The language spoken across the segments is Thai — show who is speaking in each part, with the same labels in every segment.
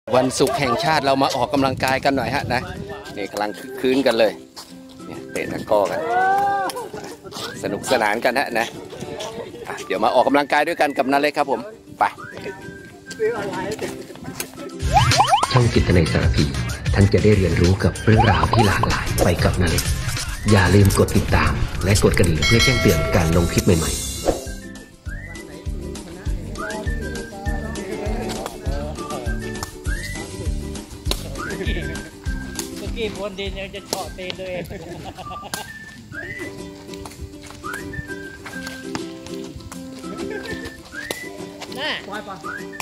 Speaker 1: วันศุกร์แห่งชาติเรามาออกกำลังกายกันหน่อยฮะนะนี่กำลังคืนกันเลยเนี่ยเตะตะกร้อกันสนุกสนานกันฮะนะเดี๋ยวมาออกกำลังกายด้วยกันกับนาเล็กครับผมไป
Speaker 2: ช่องจิตในสารพีท่านจะได้เรียนรู้กับเรื่องราวที่หลากหลายไปกับนาเล็กอย่าลืมกดติดตามและกดกระดิ่งเพื่อแจ้งเตือนการลงคลิปใหม่ๆ
Speaker 3: เมื่อกี้บนดินยังจะเฉาะตีนตัวเองน่ะปล่อย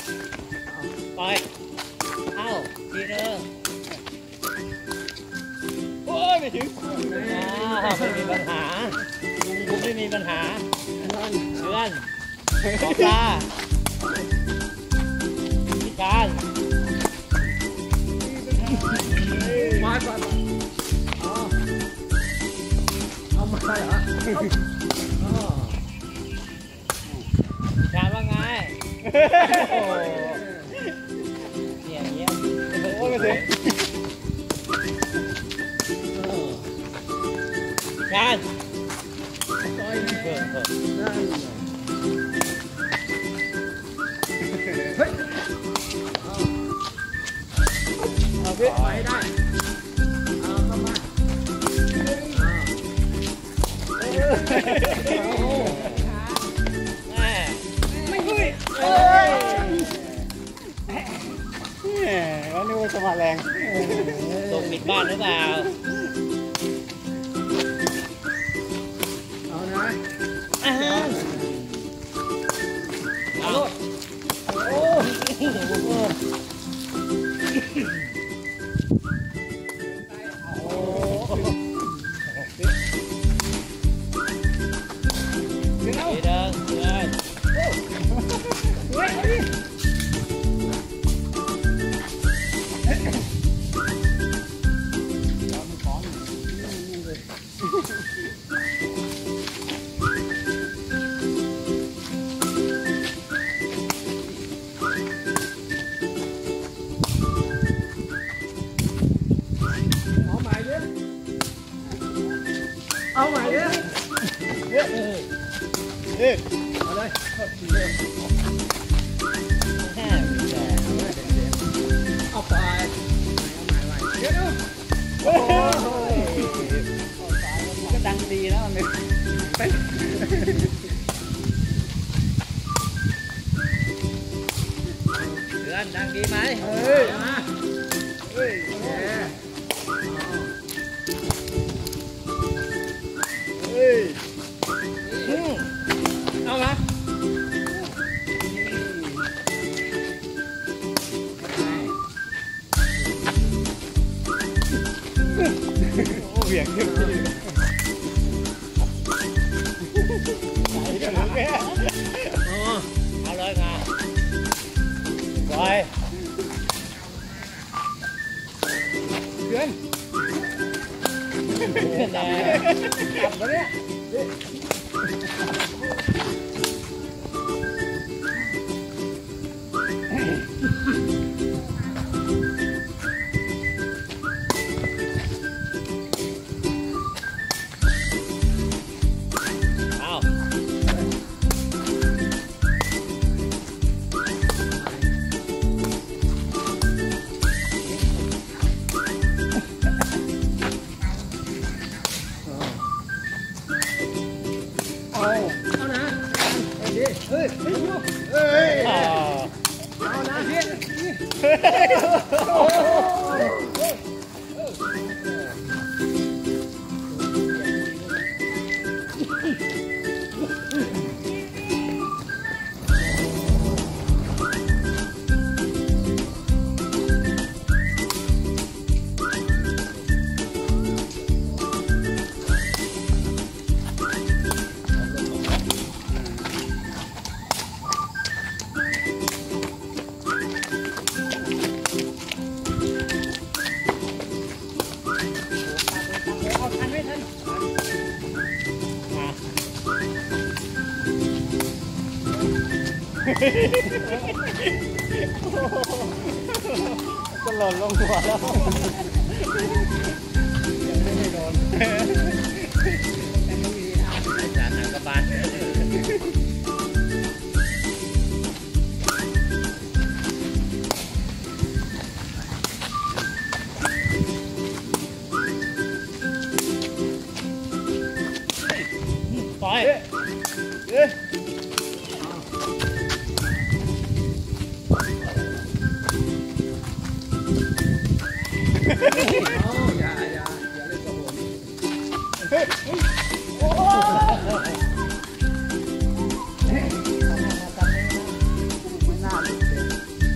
Speaker 3: เอ้าทีนึงโอ้ยไม่ถึงไม่มีปัญหาลุงไม่มีปัญหาเดือนขอปลาพิการเอามาเหรอถามว่าไงเนี่ยอย่างเงี้ยโอ้ยไม่ถึงงานเอาพี่ไปได้เอาเข้ามาไม่คุย
Speaker 4: แล้วนึกว่าจะมาแรง
Speaker 3: ส่งปิดบ้านหรือเปล่า
Speaker 4: เอานะ
Speaker 3: เอา
Speaker 4: โอ้เอาใหม่ดิเอาเลยเอาไปเดี๋ยวโอ้ยก็ดังดีแล้วเลย
Speaker 3: เดือนดังดีไหม
Speaker 4: เฮ้ยเฮ้ยเอาละโอ้เบี่ยงขึ้นไปเลย
Speaker 3: เอาเลยค่ะปล่อย
Speaker 4: เดือน
Speaker 3: แต่
Speaker 4: กลับมาเนี่ยเอานะเฮ้ยเฮ้ยเอานะพี่
Speaker 3: หล่นลงหัวแล้วยังไม่โดนจานหางกระบาลปล่อย
Speaker 4: อย่าเล่นกับผมไม่น่าเล่นเลย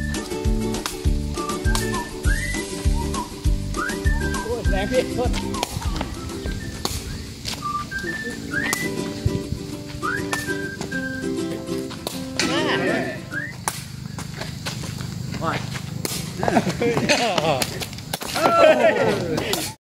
Speaker 4: โอ้ยแรงพี่โทษ